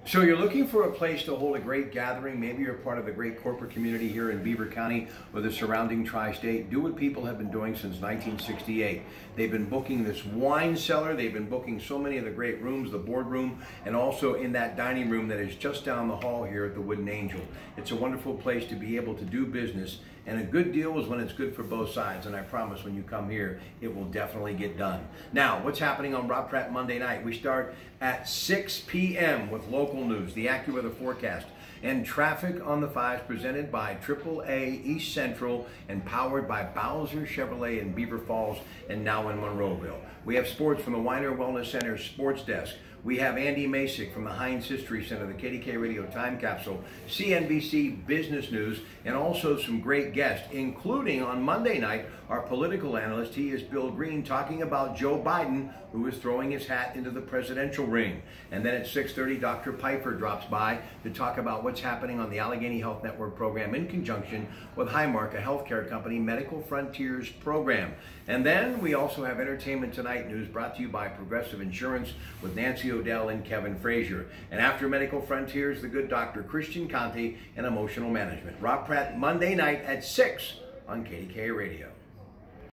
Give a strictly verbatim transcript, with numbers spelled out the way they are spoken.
So you're looking for a place to hold a great gathering. Maybe you're part of the great corporate community here in Beaver County or the surrounding tri-state. Do what people have been doing since nineteen sixty-eight. They've been booking this wine cellar. They've been booking so many of the great rooms, the boardroom, and also in that dining room that is just down the hall here at the Wooden Angel. It's a wonderful place to be able to do business, and a good deal is when it's good for both sides, and I promise when you come here, it will definitely get done. Now, what's happening on Rob Pratt Monday night? We start at six p m with local news, the AccuWeather forecast, and traffic on the fives presented by triple A East Central and powered by Bowser Chevrolet in Beaver Falls and now in Monroeville. We have sports from the Weiner Wellness Center Sports Desk. We have Andy Masick from the Heinz History Center, the K D K Radio Time Capsule, C N B C Business News, and also some great guests, including on Monday night, our political analyst. He is Bill Green, talking about Joe Biden, who is throwing his hat into the presidential ring. And then at six thirty, Doctor Piper drops by to talk about what's happening on the Allegheny Health Network program in conjunction with Highmark, a healthcare company, Medical Frontiers program. And then we also have Entertainment Tonight news brought to you by Progressive Insurance with Nancy O'Dell and Kevin Frazier. And after Medical Frontiers, the good Doctor Christian Conte and Emotional Management. Rob Pratt Monday night at six on K D K A Radio.